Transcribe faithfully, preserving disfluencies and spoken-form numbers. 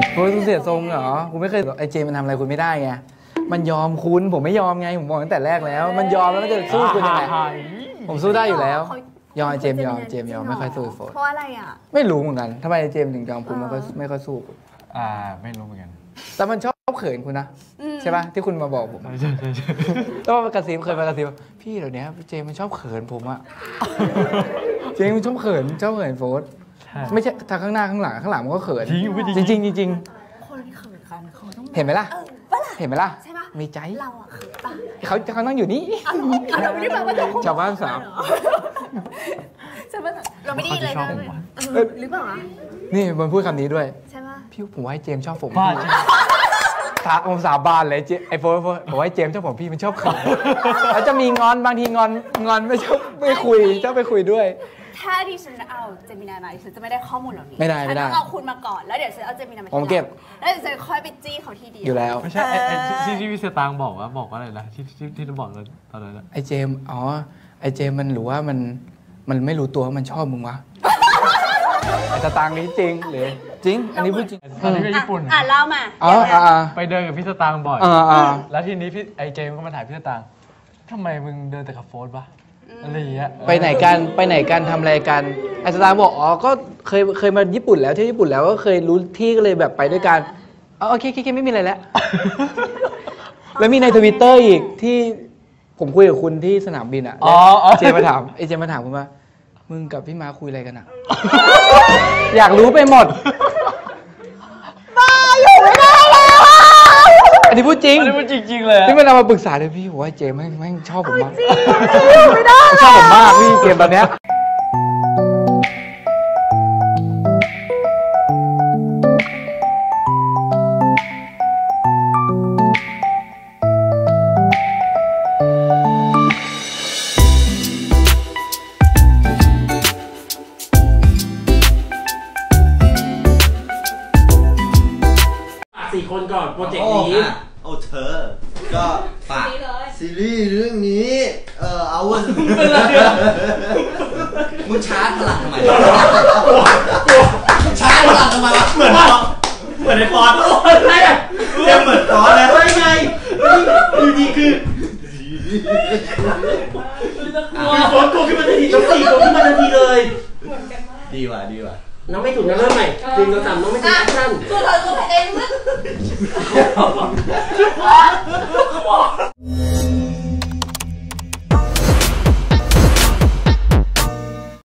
โอ้ยคุณเสียทรงเหรอคุณไม่เคยไอเจมันทำอะไรคุณไม่ได้ไงมันยอมคุณผมไม่ยอมไงผมบอกตั้งแต่แรกแล้วมันยอมแล้วมันจะสู้คุณยังไงผมสู้ได้อยู่แล้วยอมไอเจมยอมเจมยอมไม่ค่อยสู้โฟนเพราะอะไรอ่ะไม่รู้เหมือนกันทำไมเจมถึงยอมคุณมันก็ไม่ค่อยสู้อ่าไม่รู้เหมือนกันแต่มันชอบเขินคุณนะใช่ป่ะที่คุณมาบอกผมใช่ใช่ใช่แล้วมากระซิบเคยมากระซิบพี่เดี๋ยวนี้เจมมันชอบเขินผมอะเจมมันชอบเขินชอบเขินโฟนไม่ใช่ทางข้างหน้าข้างหลังข้างหลังมันก็เขินจริงจริงจริงคนที่เขินกันเขาต้องเห็นไหมล่ะเห็นไหมล่ะใช่ป่ะมีใจเราอะเขินป่ะเขาเขาต้องอยู่นี่เราไม่ได้แบบว่าชาวบ้านสาวใช่ป่ะเราไม่ได้เลยนะหรือเปล่านี่มันพูดคำนี้ด้วยใช่ป่ะพี่ผมว่าเจมชอบผมสาผมสาบานเลยไอโฟนผมว่าเจมชอบผมพี่มันชอบเขินแล้วจะมีงอนบางทีงอนงอนไม่ชอบไม่คุยชอบไปคุยด้วยถ้าดิฉันเอาเจมินายมาดิฉันจะไม่ได้ข้อมูลเหล่านี้ไม่ได้ไม่ได้เอาคุณมาก่อนแล้วเดี๋ยวฉันเอาเจมินายมาผมเก็บแล้วเดี๋ยวฉันค่อยไปจี้เขาทีเดียวอยู่แล้วไม่ใช่ที่ที่พี่เสตางบอกว่าบอกว่าอะไรนะที่ที่ที่บอกตอนนั้นไอเจมอ๋อไอเจมมันหรือว่ามันมันไม่รู้ตัวว่ามันชอบมึงวะไอสตางค์นี้จริงหรือจริงอันนี้พูดจริงตอนที่ไปญี่ปุ่นอ่ะเล่ามาอ๋อไปเดินกับพี่สตางค์บ่อยแล้วทีนี้พี่ไอเจมก็มาถ่ายพี่สตางค์ทำไมมึงเดินแต่กับโฟนวะอะไรอย่างเงี้ยไปไหนกันไปไหนกันทำอะไรกันไอสตางค์บอกอ๋อก็เคยเคยมาญี่ปุ่นแล้วที่ญี่ปุ่นแล้วก็เคยรู้ที่ก็เลยแบบไปด้วยกันอ๋อโอเคโอเคไม่มีอะไรแล้วแล้วมีในทวิตเตอร์อีกที่ผมคุยกับคุณที่สนามบินอ่ะเจมาถามไอเจมาถามผมว่ามึงกับพี่มาคุยอะไรกันอ่ะอยากรู้ไปหมดมาอยู่ไม่ได้แล้วอันนี้พูดจริงอันนี้พูดจริงๆเลยที่มันเอามาปรึกษาเลยพี่ผมว่าเจมแม่งแม่งชอบผมมากชอบผมมากพี่เกมตอนเนี้ยสี่คนก่อนโปรเจกต์นี้โอ้เธอก็ฝากซีรีส์เรื่องนี้เออเอาวันมึงชาร์จพลังทำไมมึงชาร์จพลังทำไมเหมือนเหมือนในฟอนต์อะไรอ่ะเรียกเหมือนฟอนต์เลยไม่ไงดีดีคือคือฟอนต์โกขึ้นมาทันทีต้องสี่โกขึ้นมาทันทีเลยดีว่ะดีว่ะน้องไม่ถูกนะเริ่มใหม่จริงเราจำน้องไม่ถูกแอคชั่นตัวเธอตัวเองมึง